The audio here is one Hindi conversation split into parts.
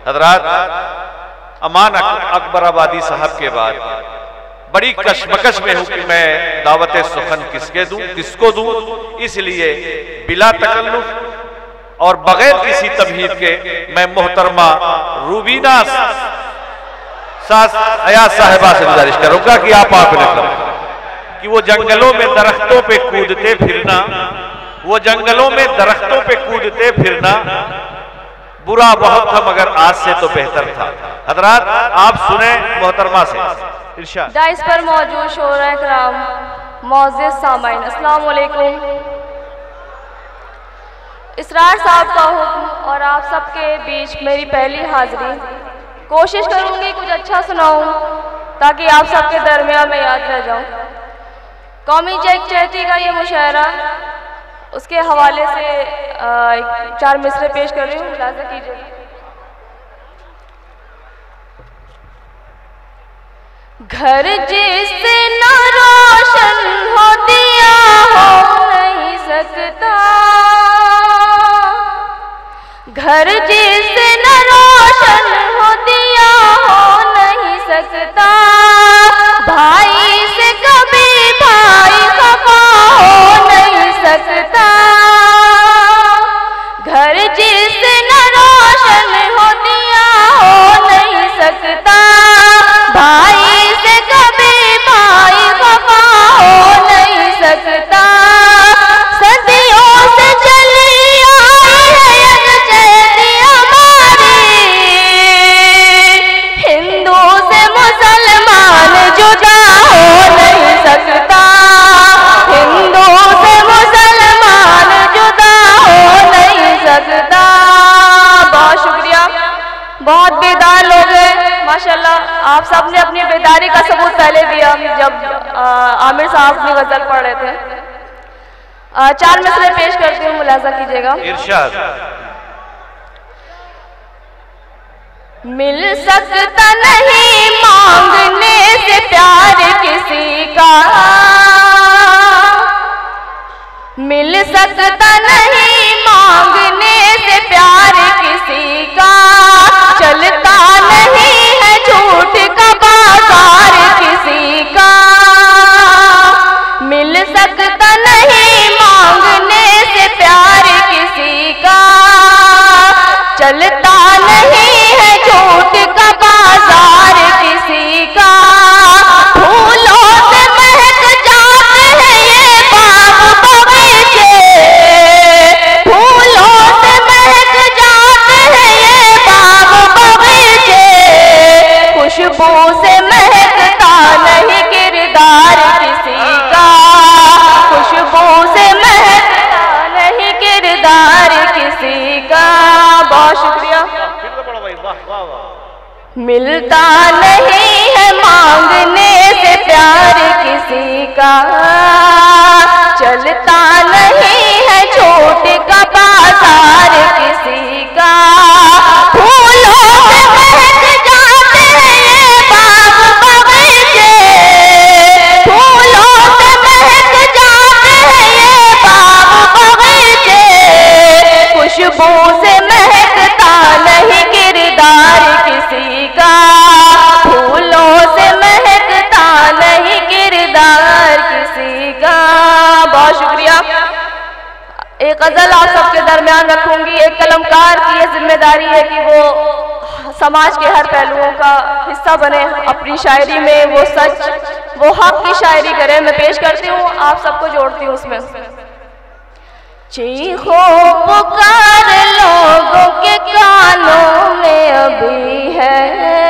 हजरात, अमान अकबराबादी साहब के बाद बड़ी कशमकश में हूं कि मैं दावत सुखन किसको दूं। इसलिए बिला तकल्लुफ और बगैर किसी तमहीद के मैं मोहतरमा रूबीना अयाज साहिबा से गुजारिश करूंगा कि आप कि वो जंगलों में दरख्तों पे कूदते फिरना, वो जंगलों में दरख्तों पे कूदते फिरना बुरा बहुत था मगर आज से तो बेहतर था। हजरात, आप सुने मोहतरमा से इरशाद। डाइस पर मौजूद शोरा इकराम, मौजूद सामाइन, अस्सलाम वालेकुम। इसरार साहब का हुक्म और आप सबके बीच मेरी पहली हाजिरी। कोशिश करूंगी कुछ अच्छा सुनाऊं ताकि आप सबके दरमियान में याद रह जाऊं। कौमी चहती का ये मुशायरा, उसके हवाले से 4 मिसरे पेश कर रही हूँ, मुलाजा कीजिए। घर जिससे न रोशन हो दिया हो नहीं सकता, घर जिससे न रोशन हो दिया हो नहीं सकता, भाई से कभी भाई खफा हो नहीं सकता, घर जिससे न रोशन हो दिया हो नहीं सकता, भाई से कभी भाई खफा हो नहीं सकता, सदियों से चली आई है यकजहती हमारी, हिंदू से मुसलमान जुदा हो नहीं सकता, हिंदू से मुसलमान जुदा हो नहीं सकता। बहुत शुक्रिया, बहुत बेदार लोग हैं माशाल्लाह। आप सब ने अपनी बेदारी का सबूत पहले दिया जब आमिर साहब अपनी गजल पढ़ रहे थे। 4 मिसरे पेश करती हूँ, मुलाजा कीजिएगा। इरशाद। मिल सकता नहीं मांगने से प्यार किसी का, मिल सकता नहीं मांगने से प्यार किसी का, चलता नहीं है झूठ का बाजार किसी का, मिल सकता नहीं मांगने से प्यार किसी का, चलता नहीं है झूठ का बाजार किसी का, फूलों से महक जाते हैं ये बाग बगीचे, फूलों से महक जाते हैं ये बाग बगीचे, खुशबू से महकता नहीं किरदार किसी का, खुशबू से महकता नहीं किरदार किसी का। बहुत शुक्रिया। मिलता नहीं है मांगने से प्यार किसी का, चलता नहीं है झूठ का बाजार किसी का, फूलों से महक जाते हैं ये बाग बगीचे, फूलों से महक जाते हैं ये बाग बगीचे, खुशबू से महकता नहीं किरदार किसी का, फूलों से महकता नहीं किरदार किसी का। बहुत शुक्रिया। एक गजल आप सबके दरमियान रखूंगी। एक कलमकार की यह जिम्मेदारी है कि वो समाज के हर पहलुओं का हिस्सा बने, अपनी शायरी में वो सच वो हक की शायरी करे। मैं पेश करती हूँ, आप सबको जोड़ती हूँ उसमें। चीखो पुकार लोगों के कानों में अभी है,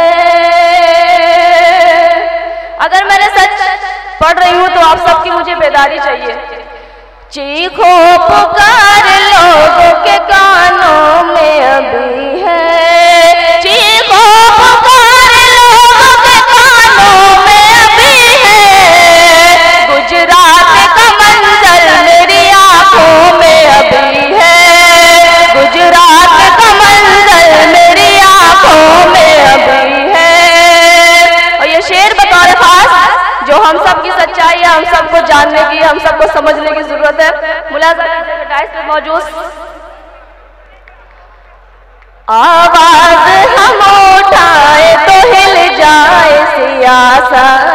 अगर मैंने सच पढ़ रही हूँ तो आप सबकी मुझे बेदारी चाहिए। चीखो पुकार लोगों के कानों में अभी है, चीखो पुकार लोगों के कानों में अभी है, गुजरात का मंजर मेरी आंखों में अभी है, गुजरात का मंजर मेरी आंखों में अभी है। और ये शेर बतौर खास जो हम सब की सच्चाई है, हम सबको जानने की, हम सबको समझने की जरूरत है। मुलाजा कीजिएगा, डाइस पे मौजूद आवाज हम उठाए तो हिल जाए सियासत,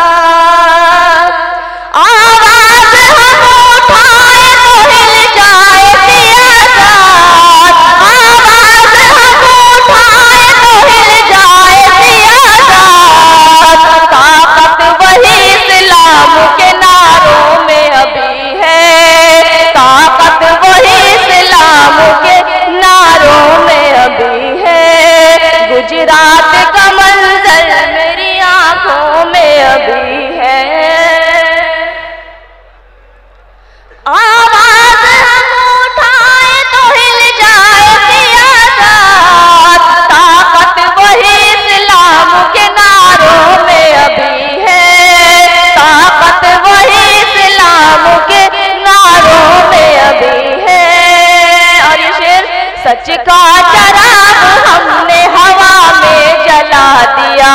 आवाज हम उठाए तो हिल जाए सियासत, आवाज हम उठाए तो हिल जाए सियासत। ताकत वही इस्लाम के नारों में अभी है, ताकत वही इस्लाम के नारों में अभी है। गुजरात का मंजर मेरी आंखों में अभी है। आवाज हम उठाए तो हिल जाए सियासत, ताकत वही इस्लाम के नारों में अभी है, ताकत वही इस्लाम के नारों में अभी है। और ये शेर, सच का चराग हमने हवा में जला दिया,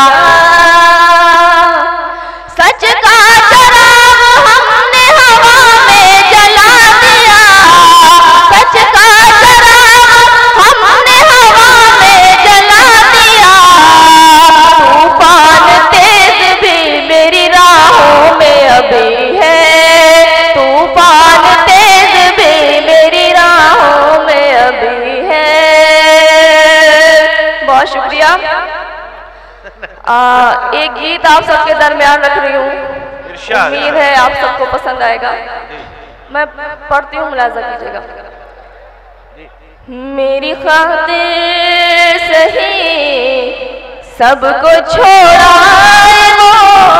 सच का चराग हमने हवा में जला दिया, सच का चराग हमने हवा में जला दिया। तूफान तेज भी मेरी राहों में अभी है, तूफान तेज भी मेरी राहों में अभी है। बहुत शुक्रिया। एक गीत आप सबके दरमियान रख रही हूँ, उम्मीद है आप सबको पसंद आएगा। मैं पढ़ती हूँ, मुलाजा कीजिएगा। मेरी खातिर सही सबको छोड़ा वो,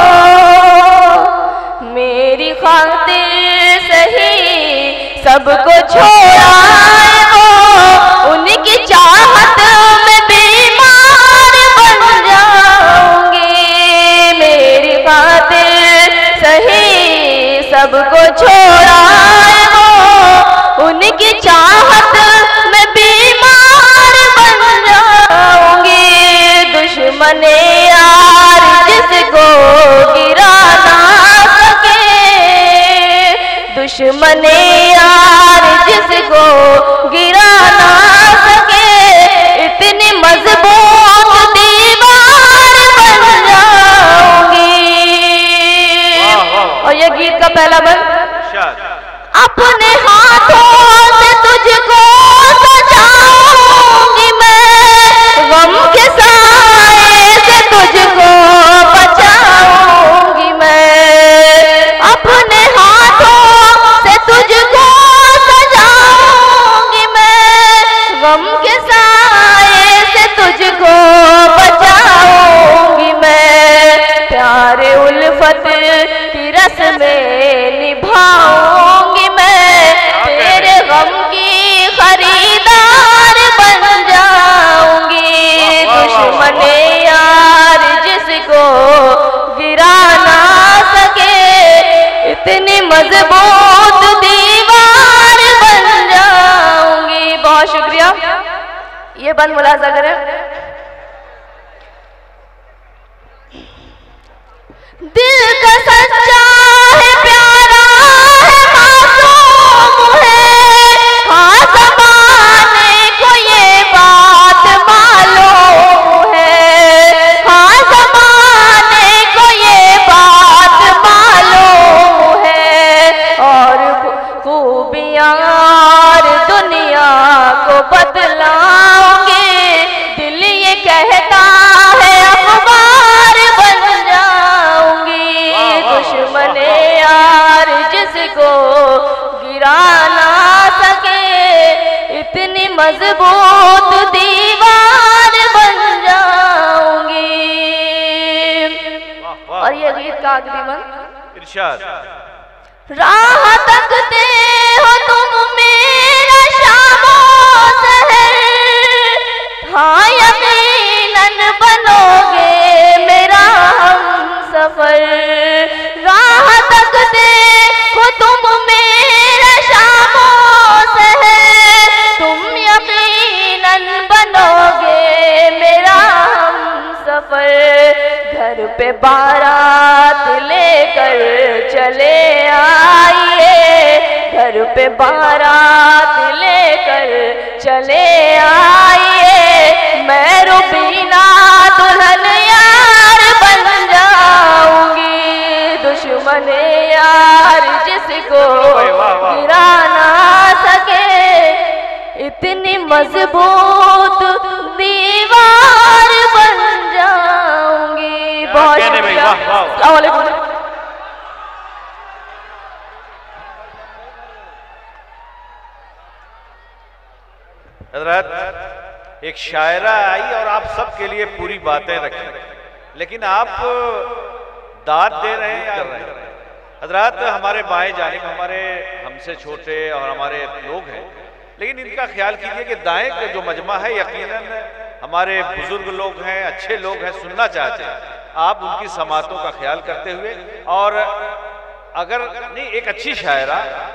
मेरी खातिर सही सबको छोड़ा वो, उनकी चाहत में बीमार बन जाऊंगी। मेरी खातिर सही सबको छोड़ा वो, उनकी चाहत में बीमार बन जाऊंगी। दुश्मन यार जिसको गिरा ना सके, दुश्मन यार जिसको गिरा ना सके, इतनी मजबूत दीवार बन जाऊंगी। और ये गीत का पहला बंद, अपने हाथों से तुझको सजाऊंगी मैं, गम के साए से तुझको बचाऊंगी मैं, अपने हाथों से तुझको सजाऊंगी मैं, गम के साए से तुझको बचाऊंगी मैं। प्यारे उल्फत की रस्में निभाऊंगी मैं, तेरे गम की खरीदार बन जाऊंगी। दुश्मन यार जिसको गिरा ना सके, इतनी मजबूत दीवार बन जाऊंगी। बहुत शुक्रिया। ये बंद मुलाजा करें। दिल का सच्चा है, प्यारा है, मासूम है, हाँ ज़माने को ये बात मालूम है, हाँ ज़माने को ये बात मालूम है। और खूबियाँ और दुनिया को बदलाऊंगी, दिल ये कहता है अखबार बन जाऊंगी। दुश्मन यार जिसको गिरा ना सके, इतनी मजबूत दीवार बन जाऊंगी। और ये गीत का आखिरी मन, इरशाद, राह तकते हो तुम मेरा शामों सहर, हाँ यकीनन बनोगे मेरा हमसफर। राह तकते हो तुम मेरा शामों सहर, तुम यकीनन बनोगे मेरा हमसफर। घर पे बारात लेकर चले आइए, घर पे बारात लेकर चले आइए। मजबूत दीवार बन जाऊंगी। बहुत शुक्रिया। अस्सलाम वालेकुम। हजरत एक शायरा आई और आप सबके लिए पूरी बातें रखी, लेकिन आप दाद दे रहे हैं कर रहे हैं। हजरत हमारे बाएं जानिब हमारे हमसे छोटे और हमारे लोग हैं, लेकिन इनका ख्याल कीजिए कि दाएं का जो मजमा है यकीनन हमारे बुजुर्ग लोग हैं, अच्छे लोग हैं, सुनना चाहते हैं। आप उनकी समातों का ख्याल करते हुए, और अगर नहीं एक अच्छी शायरा